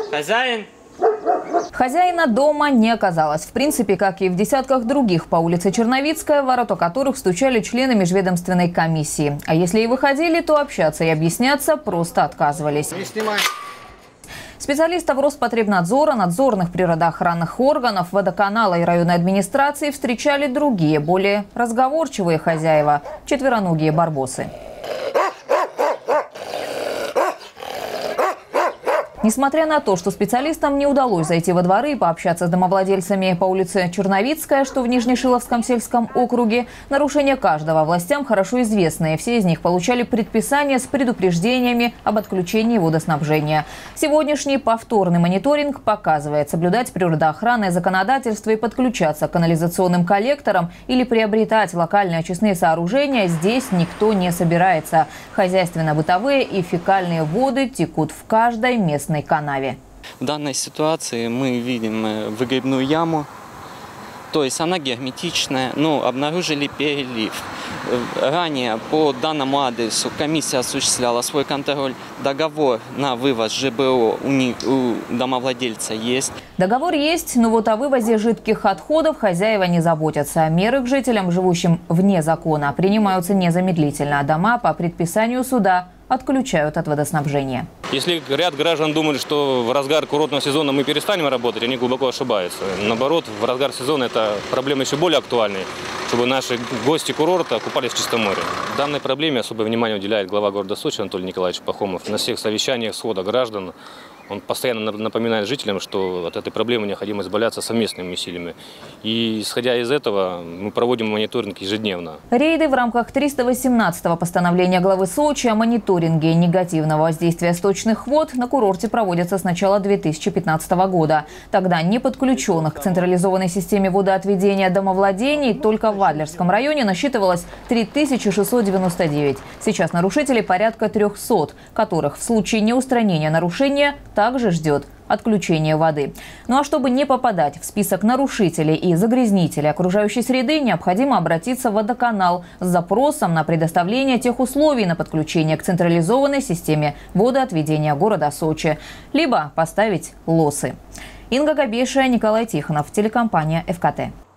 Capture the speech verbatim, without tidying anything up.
Хозяин? Хозяина дома не оказалось. В принципе, как и в десятках других по улице Черновицкая, в ворота которых стучали члены межведомственной комиссии. А если и выходили, то общаться и объясняться просто отказывались. Не снимай. Специалистов Роспотребнадзора, надзорных природоохранных органов, водоканала и районной администрации встречали другие, более разговорчивые хозяева – четвероногие барбосы. Несмотря на то, что специалистам не удалось зайти во дворы и пообщаться с домовладельцами по улице Черновицкая, что в Нижнешиловском сельском округе, нарушения каждого властям хорошо известны. Все из них получали предписания с предупреждениями об отключении водоснабжения. Сегодняшний повторный мониторинг показывает: соблюдать природоохранное законодательство и подключаться к канализационным коллекторам или приобретать локальные очистные сооружения здесь никто не собирается. Хозяйственно-бытовые и фекальные воды текут в каждой местной канаве. В данной ситуации мы видим выгребную яму, то есть она герметичная, но обнаружили перелив. Ранее по данному адресу комиссия осуществляла свой контроль. Договор на вывоз ЖБО у, них, у домовладельца есть. Договор есть, но вот о вывозе жидких отходов хозяева не заботятся. Меры к жителям, живущим вне закона, принимаются незамедлительно. Дома по предписанию суда отключают от водоснабжения. Если ряд граждан думали, что в разгар курортного сезона мы перестанем работать, они глубоко ошибаются. Наоборот, в разгар сезона это проблема еще более актуальная, чтобы наши гости курорта купались в чистом море. Данной проблеме особое внимание уделяет глава города Сочи Анатолий Николаевич Пахомов. На всех совещаниях схода граждан он постоянно напоминает жителям, что от этой проблемы необходимо избавляться совместными усилиями. И исходя из этого мы проводим мониторинг ежедневно. Рейды в рамках триста восемнадцатого постановления главы Сочи о мониторинге негативного воздействия сточных вод на курорте проводятся с начала две тысячи пятнадцатого года. Тогда неподключенных к централизованной системе водоотведения домовладений только в Адлерском районе насчитывалось три тысячи шестьсот девяносто девять. Сейчас нарушителей порядка трёхсот, которых в случае неустранения нарушения также ждет отключение воды. Ну а чтобы не попадать в список нарушителей и загрязнителей окружающей среды, необходимо обратиться в водоканал с запросом на предоставление тех условий на подключение к централизованной системе водоотведения города Сочи, либо поставить лосы. Инга Габешия, Николай Тихонов, телекомпания эф ка тэ.